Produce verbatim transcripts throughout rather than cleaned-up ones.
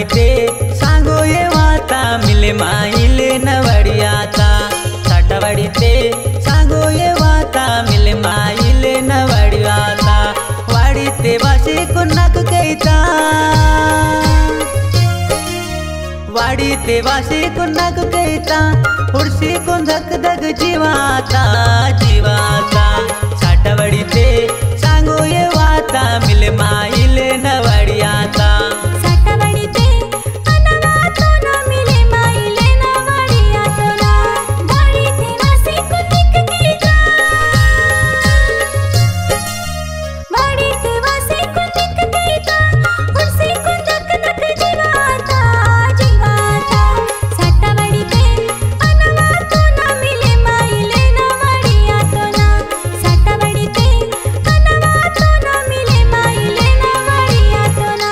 साठवडीते सांगो ये वाता मिले माईले नवडियाता साठवडीते सांगो ये वाता मिले माईले नवडियाता वाडीते वाशी कुन्नाक कैता वाडीते वाशी कुन्नाक कैता हुडसी कुन धक धक जीवाता जीवाता साठवडीते सांगो ये वाता मिले माईले नवडियाता साठवडीते अनवातो ना मिले माईले नवडियातो ना वाडीते वाशी कुन्नाक कैता वाडीते वाशी कुन्नाक कैता हुडसी कुन धक धक जीवाता जीवाता साठवडीते अनवातो ना मिले माईले नवडियातो ना साठवडीते अनवातो ना मिले माईले नवडियातो ना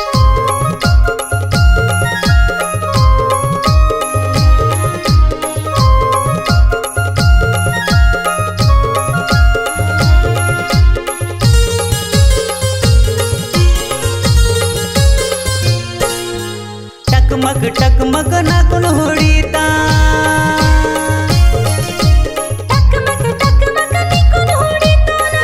टकमक टकमक नाकुन होडीता टकमक टकमक निकुन होडीतो ना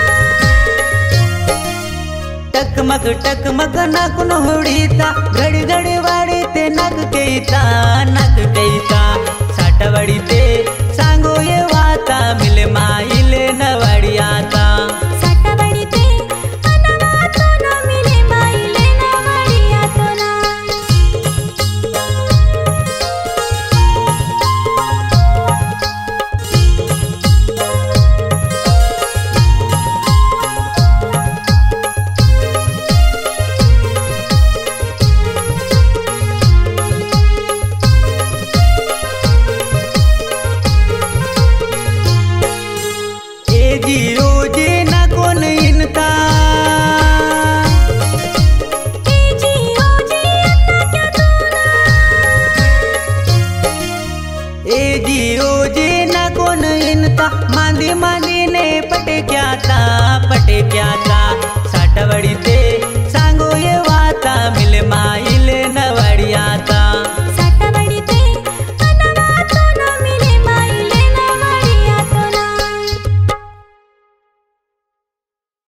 टकमक टकमक नाकुन होडीता घडी घडी वाडीते नक कैता नक कैता साठवडीते सांगो ये वाता मिले माईले नवडियाता साठवडीते अनवातो ना मिले माईले नवडियातो ना ए जी ओ जी ना कोन इनता ए जी ओ जी अन्ना क्या तोना ए जी ओ जी ना कोन इनता मांदी मांदी